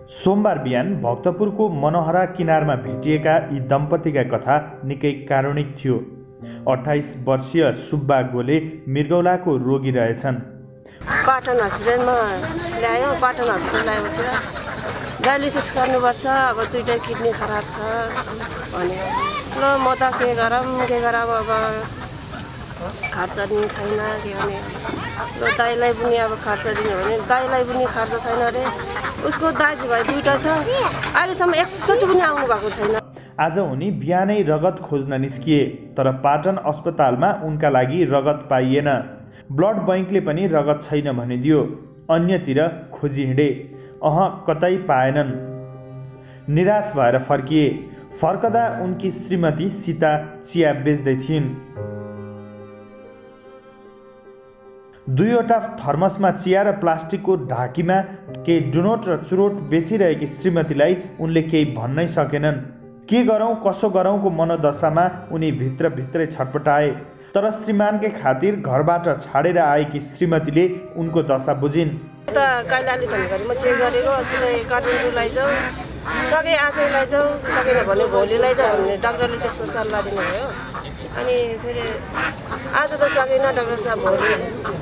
सोमबार बिहान भक्तपुरको मनोहरा किनारमा भेटिएका यी दम्पतिका कथा निकै कारुणिक थियो। 28 वर्षीय सुब्बा गोले मृगौलाको रोगी रहेछन्। पाटन हस्पिटलमा ल्यायो। पाटन हस्पिटल ल्याएपछि डायलिसिस गर्नुपर्छ, अब दुईटा किडनी खराब छ भने ल म त के गरौँ अब खर्च दिनु छैन के भने ल दाइलाई पनि अब खर्च दिनु भने दाइलाई पनि खर्च छैन अरे। उसको दाजुभाइ दुईटा छ, अहिलेसम्म एकचोटि पनि आउनु भएको छैन। आज उनी बिहानै रगत खोज्न निस्किए, तर पाटन अस्पतालमा उनका लागि रगत पाइएन। ब्लड बैंकले पनि रगत छैन भनिदियो। अन्यतिर खोजी हिँडे, कतै पाएनन्। निराश भएर फर्किए। फर्कदा उनकी श्रीमती सीता चिया बेच्दै थिइन्। दुईवटा थर्मसमा चिया र प्लास्टिकको ढाकीमा केही डुनोट र चुरोट बेचिरहेकी श्रीमतीलाई उनले केही भन्नै सकेनन्। के गरौँ कसो गरौँको मनोदशामा उनी भित्रै छटपटाए। तर श्रीमानकै खातिर घरबाट छाडेर आएकी श्रीमतीले उनको दशा बुझिन्। त काइलाले धनगढी म चेक गरेको सिधै काठमाडौँ लैजाऊ, सके आजै लैजाऊ, सकेन भने भोलि लैजाऊ भन्ने डाक्टरले त्यस्तो सल्लाह दिनुभयो। अनि फेरि आज त सकेन डाक्टर साहब, भोलि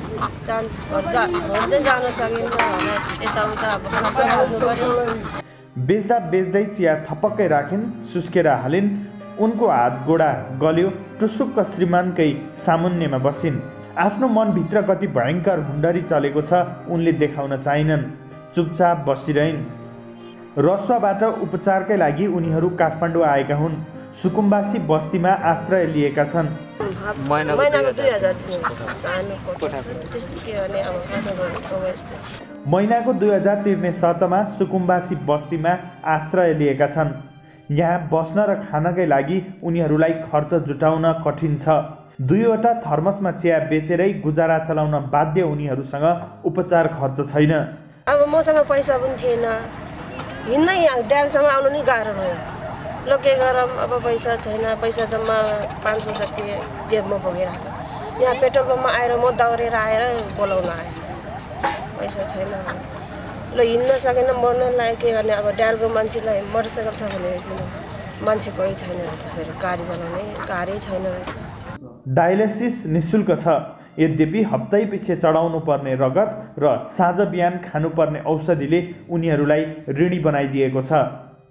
जान सकिन्छ होला, यताउता अब खर्च गर्नु पर्यो। बेच्दै चिया थपक्कै राखिन्, सुस्केर हालिन्। उनको हात गोडा गल्यो, टुसुक्क श्रीमानकै सामुन्नेमा बसिन्। आफ्नो मनभित्र कति भयङ्कर हुन्डरी चलेको छ उनले देखाउन चाहिनन्। चुपचाप बसिरहन्। रसुवाबाट उपचारकै लागि उनीहरू काठमाडौँ आएका हुन्। सुकुम्बासी बस्तीमा आश्रय लिएका छन्। महिनाको 2000 तिर्ने शर्तमा सुकुम्बासी बस्तीमा आश्रय लिएका छन्। यहाँ बस्न र खानकै लागि उनीहरूलाई खर्च जुटाउन कठिन छ। दुईवटा थर्मसमा चिया बेचेरै गुजारा चलाउन बाध्य उनीहरूसँग उपचार खर्च छैन। अब मसँग पैसा पनि थिएन, हिँड्नै ड्यालसम्म आउनु नि गाह्रो भयो। ल के गरौँ, अब पैसा छैन। पैसा जम्मा 500 जति जेबमा बोकेर यहाँ पेट्रोल पम्पमा आएर म दौडेर आएर बोलाउन आएँ। पैसा छैन, ल हिँड्न सकेन, मर्न लाग्यो। के गर्ने अब ड्यालको मान्छेलाई मोटरसाइकल छ भने दिनु, मान्छे कोही छैन रहेछ। फेरि गाडी चलाउने गाडी छैन रहेछ। डायलिसिस निःशुल्क छ, यद्यपि हप्तै पछि चढाउनु पर्ने रगत र साँझ बिहान खानुपर्ने औषधिले उनीहरूलाई ऋणी बनाइदिएको छ।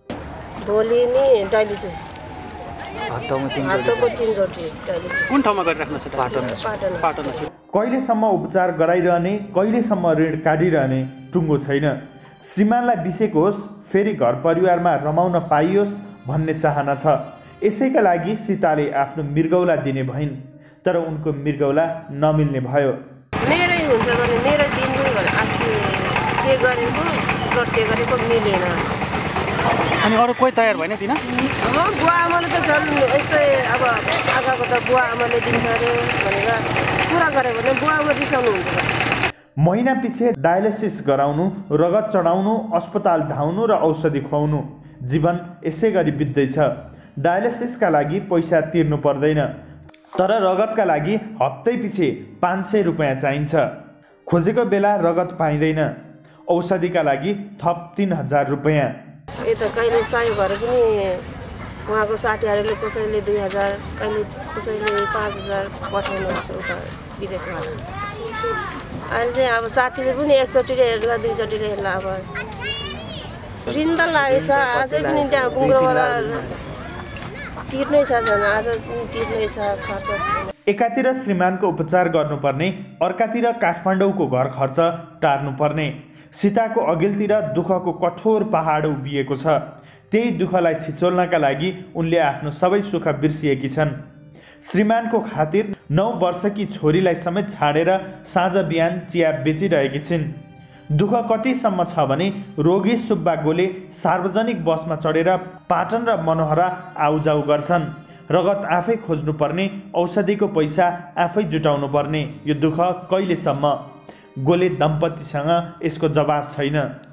भोलि नि डायलिसिस हप्तामा 3 चोटि डायलिसिस। कुन ठाउँमा गरिराख्नु छ? पाटन। कहिलेसम्म उपचार गराइरहने, कहिलेसम्म ऋण काटिरहने टुङ्गो छैन। श्रीमानलाई बिसेकोस्, फेरि घर परिवारमा रमाउन पाइयोस् भन्ने चाहना छ। यसैका लागि सीताले आफ्नो मृगौला दिने भइन्, तर उनको मृगौला नमिल्ने भयो। मेरै हुन्छ भने मेरो दिनु भने अस्ति चेक गरेको, ब्लड चेक गरेको मिलेन। अनि अरू कोही तयार भएन दिन? बुवा आमाले त झन् यस्तै अब आगाको त बुवा आमाले दिन्छ अरे भनेर कुरा गऱ्यो भने बुवा आमा रिसाउनु हुन्छ। महिना पछि डायलिसिस गराउनु, रगत चढाउनु, अस्पताल धाउनु र औषधि खुवाउनु, जीवन यसै गरी बित्दैछ। डायलिसिसका लागि पैसा तिर्नु पर्दैन, तर रगतका लागि हप्तै पछि 500 रुपियाँ चाहिन्छ। खोजेको बेला रगत पाइँदैन। औषधिका लागि थप 3000 रुपियाँ। यता कहिले सहयोग भएर पनि उहाँको साथीहरूले कसैले 2000, कहिले कसैले 5000 पठाउनुहुन्छ उता विदेशबाट। अहिले चाहिँ अब साथीले पनि एकचोटिले हेर्ला, दुईचोटिले हेर्ला। अब ऋण त लागेछ, अझै पनि त्यहाँ कुङ्ग्रोबाट तिर्नै छ, झन् आज तिर्नै छ, खर्च छ। एकातिर श्रीमानको उपचार गर्नुपर्ने, अर्कातिर काठमाडौँको घर खर्च टार्नुपर्ने। सीताको अघिल्तिर दुःखको कठोर पहाड उभिएको छ। त्यही दुःखलाई छिचोल्नका लागि उनले आफ्नो सबै सुख बिर्सिएकी छन्। श्रीमानको खातिर 9 वर्षकी छोरीलाई समेत छाडेर साँझ बिहान चिया बेचिरहेकी छिन्। दुःख कतिसम्म छ भने रोगी सुब्बा गोले सार्वजनिक बसमा चढेर पाटन र मनोहरा आउजाउ गर्छन्। रगत आफै खोज्नुपर्ने, औषधिको पैसा आफै जुटाउनु पर्ने। यो दुःख कहिलेसम्म? गोले दम्पतिसँग यसको जवाब छैन।